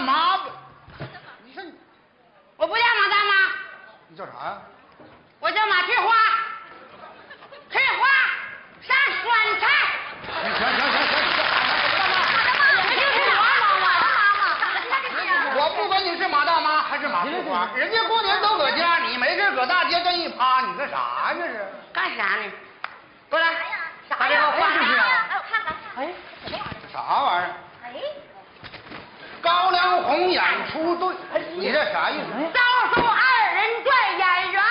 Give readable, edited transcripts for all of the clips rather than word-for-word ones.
妈，你说我不叫马大妈， 你叫啥呀？ 我叫马翠花，翠花上酸菜。 我不管你是马大妈还是马翠花，人家过年都搁家，你没事搁大街这一趴，你干啥呀？这是干啥呢？过来， 啥呀？ 画这是啊？ 哎，我看看。哎， 啥玩意儿？ 哎， 高粱红演出队，你这啥意思？ 招数二人转演员。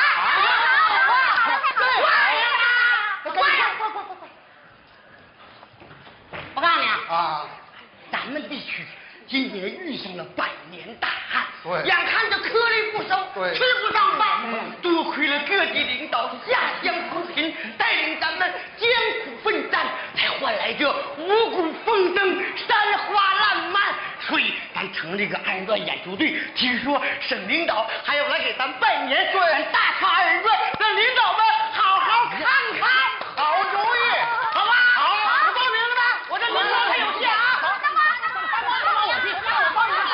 我告诉你啊， 咱们地区今年遇上了百年大旱， 对眼看着颗粒不收， 对吃不上饭，多亏了各地领导下乡扶贫，带领咱们艰苦奋战，才换来这五谷丰登、山花烂漫。所以咱成立个二人转演出队，听说省领导还要来给咱拜年， 对咱大咖二人转，让领导们好好看看。 好主意， 好吧， 好， 我报名了吧？我这名额还有限啊！我去，我报名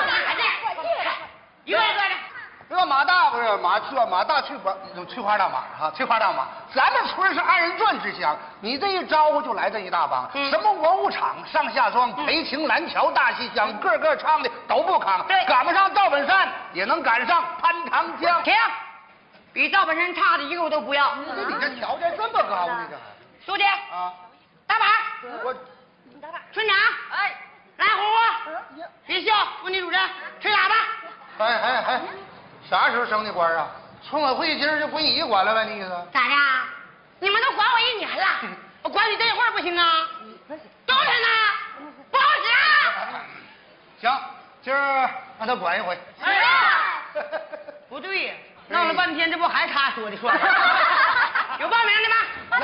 一个一个的。 这个马大不是马大翠花大马哈，翠花大马。咱们村是二人转之乡，你这一招呼就来这一大帮，什么文物场、上下庄、裴情、蓝桥、大戏乡，个个唱的都不扛， 对赶不上赵本山，也能赶上潘长江。 停，比赵本山差的一个我都不要。 你这条件这么高呢？ 书记， 啊， 大板， 我村长，哎，来虎虎，学校妇女主任，吹喇叭。 哎，啥时候升的官啊？村委会今儿就归你管了呗？那意思？ 咋的？你们都管我1年了，我管你这一会儿不行啊？冬天呢？不好使啊！ 行，今儿让他管一回。 哎呀，不对，闹了半天，这不还他说的算？有报名的吗？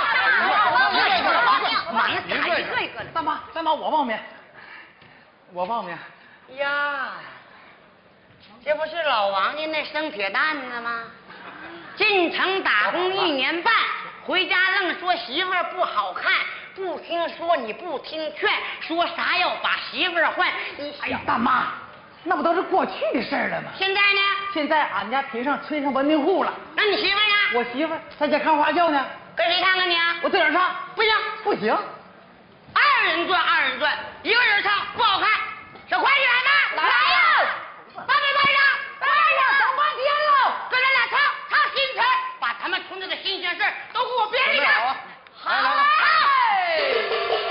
忙死一个一个的。 大妈，我报名。我报名。 呀，这不是老王家那生铁蛋子吗？进城打工1年半，回家愣说媳妇儿不好看，不听说你不听劝，说啥要把媳妇儿换。你哎呀，大妈，那不都是过去的事了吗？ 现在呢？ 现在俺家评上村上文明户了。 那你媳妇儿呢？ 我媳妇在家看花轿呢。 跟谁看看你啊？ 我自个儿唱。 不行， 不行。 二人转，一个人唱不好看。小快你来吗？来呀！八妹班长，等半天喽，跟咱俩唱新词，把咱们村子的新鲜事都给我编一个。 好啊，来。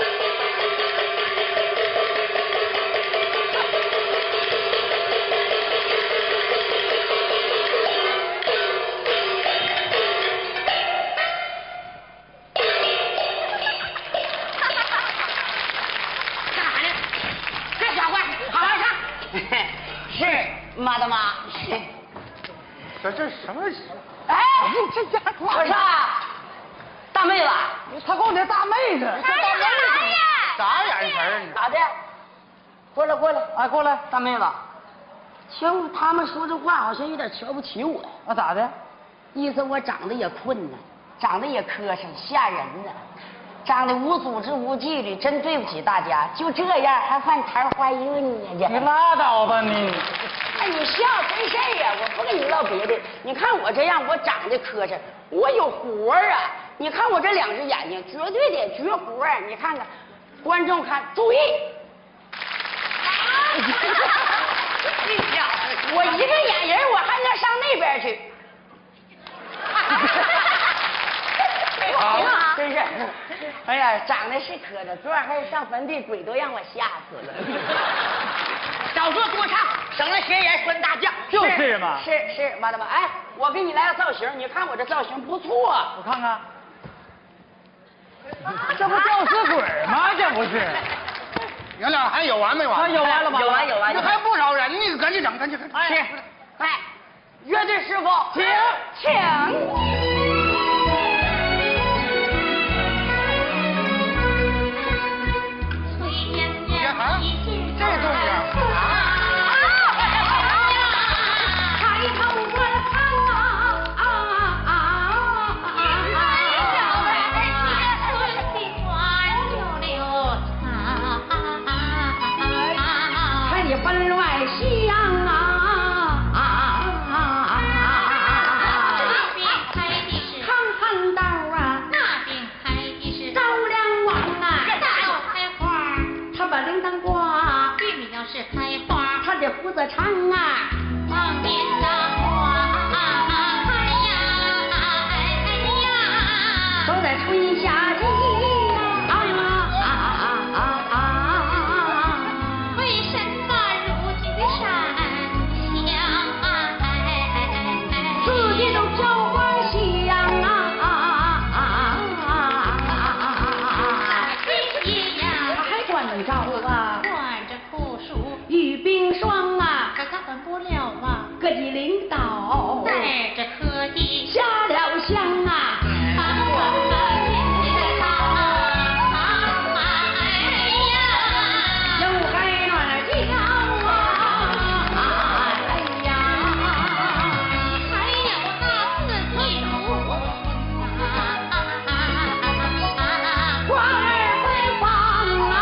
干啥呢？这小怪，好好唱。是妈的妈。 这什么？ 哎，这家伙我说，大妹子， 他管我叫大妹子。 啥眼神儿？ 咋的？过来， 哎，过来。 大妹子，瞧他们说这话好像有点瞧不起我， 啊，咋的？ 意思我长得也困难，长得也磕碜，吓人呢。长得无组织无纪律，真对不起大家。就这样还犯桃花运呢？ 你拉倒吧你！ 哎，你笑真事儿啊！我不跟你唠别的，你看我这样，我长得磕碜，我有活儿啊！你看我这2只眼睛，绝对得绝活儿。你看看，观众看，注意！你小子，我一个眼人，我还能上那边去。好，真是，哎呀，长得是磕碜，昨晚还上坟地，鬼都让我吓死了。少说多唱，省了闲言酸大将。 就是嘛。 是，妈的妈！哎，我给你来个造型，你看我这造型不错。 我看看，这不吊死鬼吗？这不是？ 你俩还有完没完？ 啊，有完了吗？ 有完。 这还不少人呢，赶紧整，赶紧。 是，快，乐队师傅，请。 这动静啊！ 抬头我看看你纷乱胡子长啊，黄面的花，哎呀，都在春夏季为什么如今的山乡四季都飘花香还管着啊，管着酷暑与冰霜啊，可管不了啊。各级领导带着科技下了乡啊，把我们又该暖脚哎呀，还有那四季如花儿会放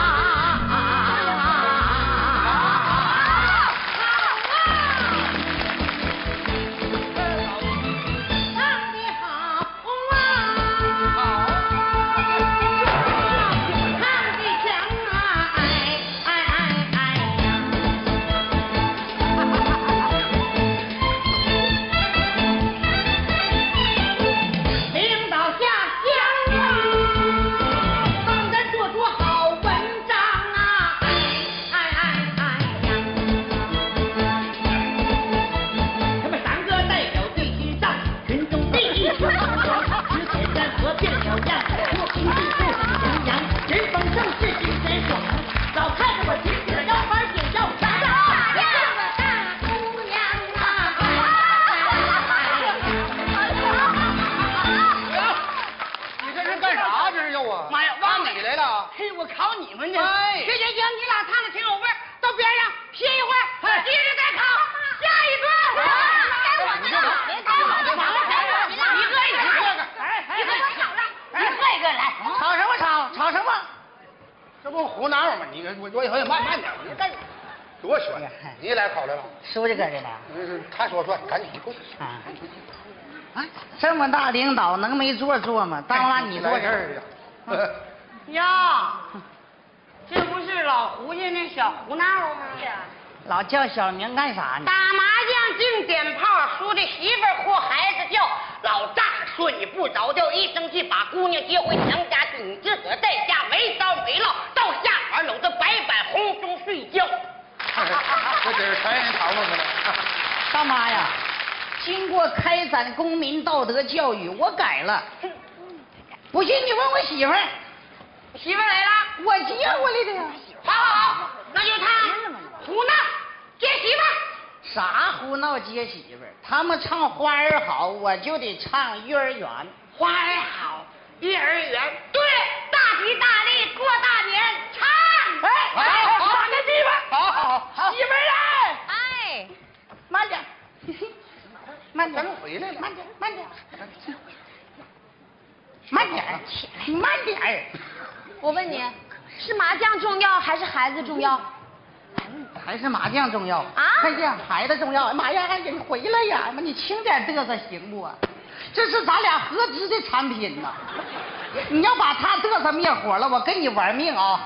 胡闹嘛！你我以后慢点，你干多说呢。你来考虑了， 书记搁这呢。 他说算，赶紧过去。 啊，这么大领导能没坐吗？当然你坐这儿啊。呀，这不是老胡家那小胡闹吗？ 老叫小名干啥呢？ 打麻将净点炮，输的媳妇儿或孩子叫。老大说你不着调，一生气把姑娘接回娘家去，你自个儿在家没着没落，到下班搂着白板红中睡觉。 这真是传人讨论的了。 大妈呀，经过开展公民道德教育，我改了。不信你问我媳妇儿， 媳妇儿来了， 我接回来的呀。 好，那就唱胡闹接媳妇儿。 啥胡闹接媳妇儿？他们唱花儿好，我就得唱幼儿园。 花儿好，幼儿园，对，大吉大利过大年，唱。 哎，好，那媳妇儿， 好， 媳妇儿来， 哎， 慢点，慢点， 咱们回来了， 慢点，慢点，慢点，慢点。 我问你，是麻将重要还是孩子重要？ 还是麻将重要啊？ 快点，孩子重要。妈呀，你回来呀！妈，你轻点嘚瑟行不？这是咱俩合资的产品呐！你要把他嘚瑟灭火了，我跟你玩命啊！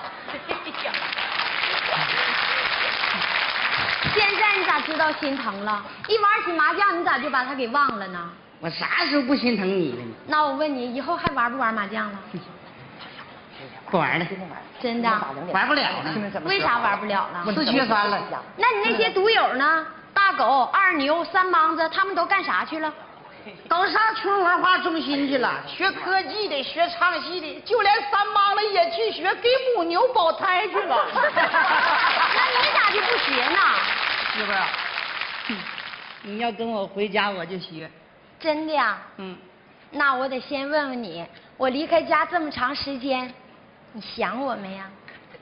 现在你咋知道心疼了？一玩起麻将，你咋就把他给忘了呢？ 我啥时候不心疼你了呢？ 那我问你，以后还玩不玩麻将了？ 不玩了， 真的？ 玩不了了。 为啥玩不了了 ？4缺3了。 那你那些赌友呢？大狗、二牛、三帮子，他们都干啥去了？ 都上村文化中心去了，学科技的，学唱戏的，就连三帮子也去学给母牛保胎去了。 那你咋就不学呢？ 媳妇儿啊，你要跟我回家，我就学。 真的呀？那我得先问问你，我离开家这么长时间，你想我没呀？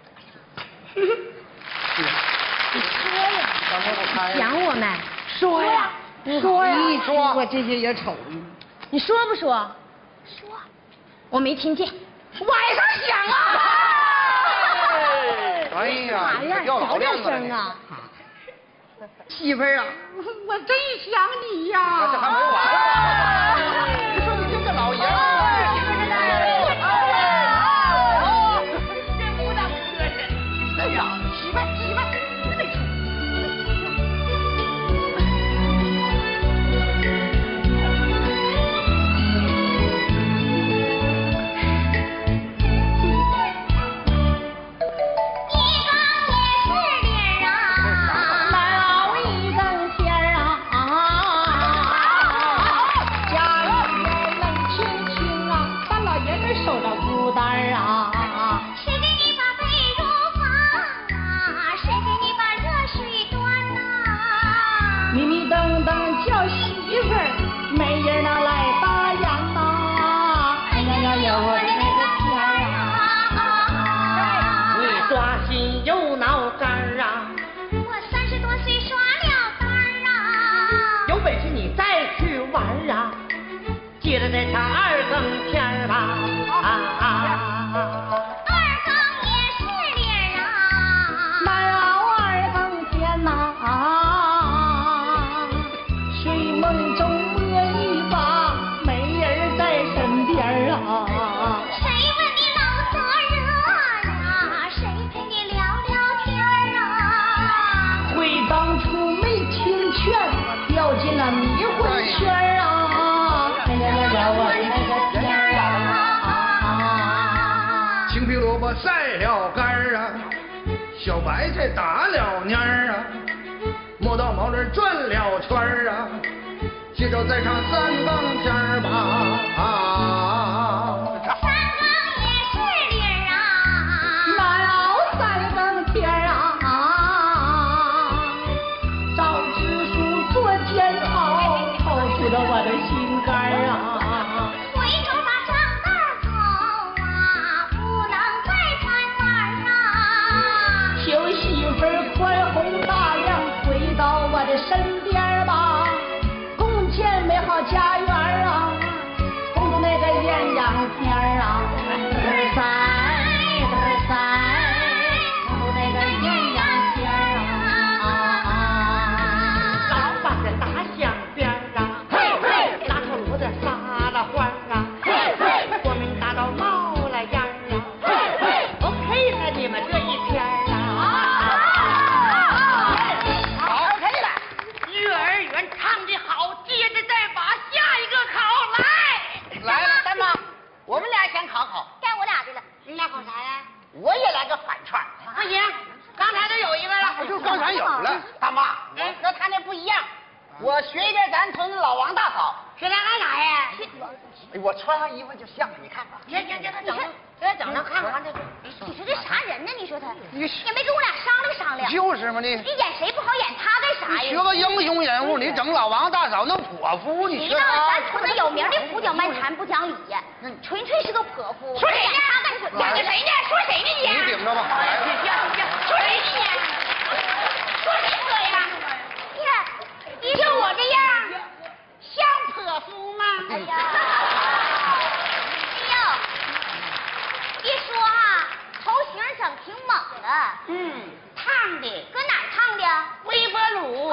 你说呀，你想我没？说呀，说呀， 说我这些也瞅你， 你说不说？说，我没听见。晚上想啊！ 哎呀， 啥呀？ 掉老小点亮子了声啊！ 媳妇儿啊，我真想你呀！ 这还没完呢！你说你这个老爷们儿。 真不当磕碜。 哎呀，媳妇儿， 我晒了杆儿啊，小白菜打了蔫儿啊，磨刀毛驴转了圈儿啊，接着再唱三更天儿吧。 我的心肝啊， 回头马上大走啊，不能再穿玩啊。 求媳妇儿宽宏大量，回到我的身边吧，共建美好家园啊，共度那个艳阳天啊，对三对三，共度那个艳阳天啊。老板的大香边啊。撒了欢啊，国民大道冒了烟啊，我配了你们这一天啊！ 好，可以了。 幼儿园唱得好，接着再把下一个考来。 来了，大妈，我们俩先考考。 该我俩的了。 你俩考啥呀？ 我也来个反串。 不行，刚才都有一个了。 我就刚才有了。 大妈，我和他那不一样，我学一点咱村老王大嫂。 学他干啥呀？ 我穿上衣服就像，你看看。 行，给他整上看看这个。 你说这啥人呢？你说他，也没跟我俩商量商量。 就是嘛，你演谁不好演他干啥呀？ 学个英雄人物，你整老王大嫂那泼妇， 你知道咱村那有名的胡搅蛮缠不讲理呀，纯粹是个泼妇。 说谁呢？ 演的谁呢？说谁呢你？ 你顶着吧。来， 说谁呢你？说谁可呀？你看，你就我这样。像泼妇吗？哎呀，哎呦，一说啊，头型整挺猛的，烫的，搁哪儿烫的？ 微波炉。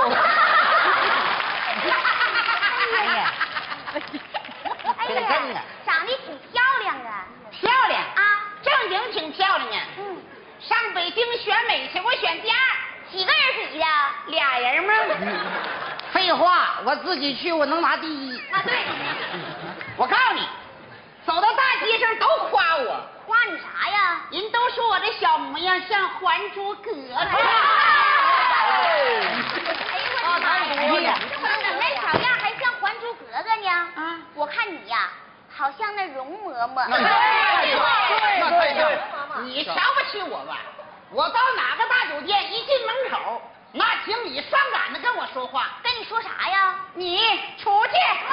哎呀，长得挺漂亮啊！ 漂亮啊， 正经挺漂亮啊。上北京选美去，我选第2。 几个人比的 ？2人吗？ 废话，我自己去，我能拿第1。 啊？对， 我告诉你，走到大街上都夸我， 夸你啥呀？ 人都说我这小模样像《还珠格格》。 哎呦我的妈呀！怎么小样还像《还珠格格》呢？ 啊， 我看你呀，好像那容嬷嬷。 那太像了。 你瞧不起我吧？我到哪个大酒店一进门口，那经理上赶着跟我说话， 跟你说啥呀？ 你出去。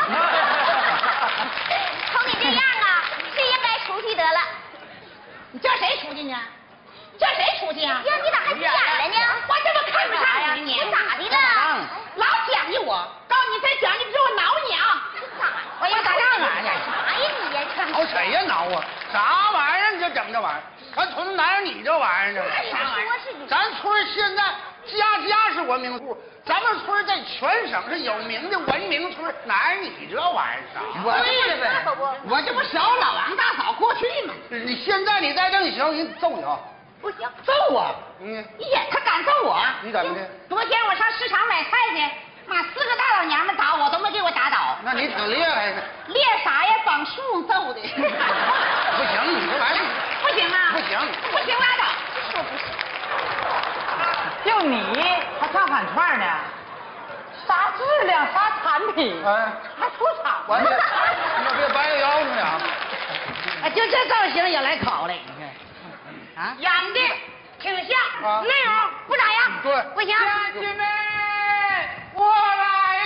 瞅你这样啊，是应该出去得了。 你叫谁出去呢？叫谁出去啊？ 呀，你咋还不演了呢？ 我这不看不上你呢？ 咋的了？ 老讲究我，告诉你再讲究，给我挠你啊！ 我要打仗啊！啥呀你呀？ 挠谁呀挠啊？啥玩意儿？你就整这玩意儿？咱村哪有你这玩意儿呢？咱村现在家家是文明户，咱们村在全省是有名的文明村，哪有你这玩意儿啊？ 对了呗，我这不小老王大嫂过去吗？ 你现在你再这么行，人揍你啊！ 不行，揍我！ 嗯， 他敢揍我？ 你怎么的？ 昨天我上市场买菜去，妈4个大老娘们打我，都没给我打倒。 那你挺厉害的。 练啥呀？绑树揍的。 不行，你这玩意儿不行啊！ 不行， 不行拉倒。 说不行。 就你还唱反串呢？啥质量，啥产品？ 哎， 还出场？ 完了，你别掰个腰子呢。 啊，就这造型也来考了，你看。啊， 演的挺像， 啊内容不咋样。 对， 不行。 家亲们，我来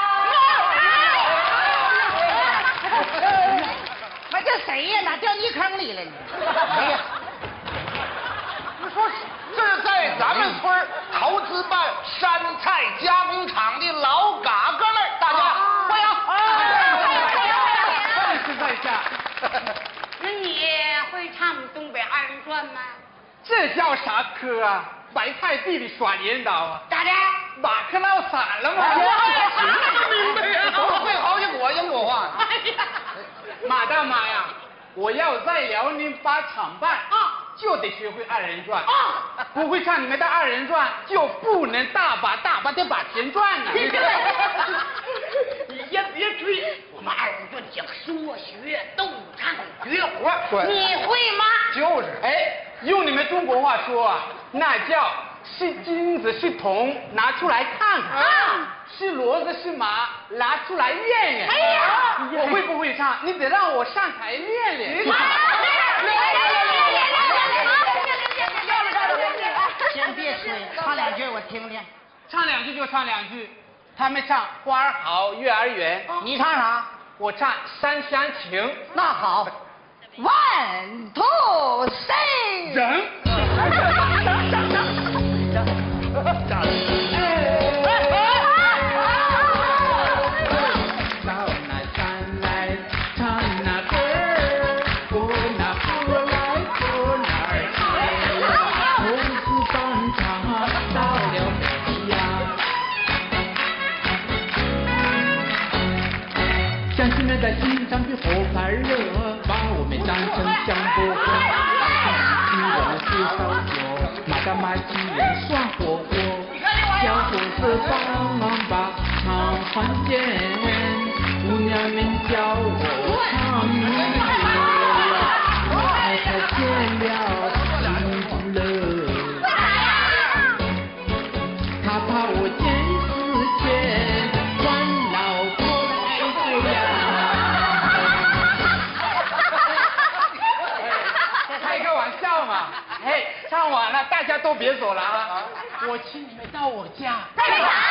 了！我这谁呀？哪掉泥坑里了呢？ 哎呀，你说这是在咱们村投资办山菜加工厂的老嘎哥们儿，大家欢迎！ 是在下。 那你会唱东北2人转吗？ 这叫啥科啊？白菜地里耍镰刀啊？ 咋的？ 马克闹散了吗？ 啥都明白呀！ 我会好几国英国话。 哎呀， 马大妈呀，我要在辽宁把厂办啊， 就得学会2人转啊， 不会唱你们的2人转，就不能大把的把钱赚呢。 你先别吹，我们2人转讲说学逗唱绝绝活， 对你会吗？ 就是， 哎，用你们中国话说啊，那叫是金子是铜，拿出来看看；是骡子是马，拿出来验验。 哎呀， 我会不会唱？你得让我上台练练。 先别吹，唱两句我听听。 唱两句就唱两句，他们唱花儿好月儿圆， 你唱啥？ 我唱三厢情。 那好，1 2 3， 人。 乡亲们在心上比火快热，把我们当成香饽饽。鸡人吃烧酒，马干马鸡人涮火锅。小伙子帮把唱还见，姑娘们叫我唱歌，太太见了心不乐。他怕我见死前换老婆来呀。 开个玩笑嘛！哎，唱完了大家都别走了啊！我请你们到我家。 干啥？